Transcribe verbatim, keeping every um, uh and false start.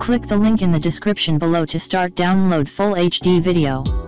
Click the link in the description below to start download full H D video.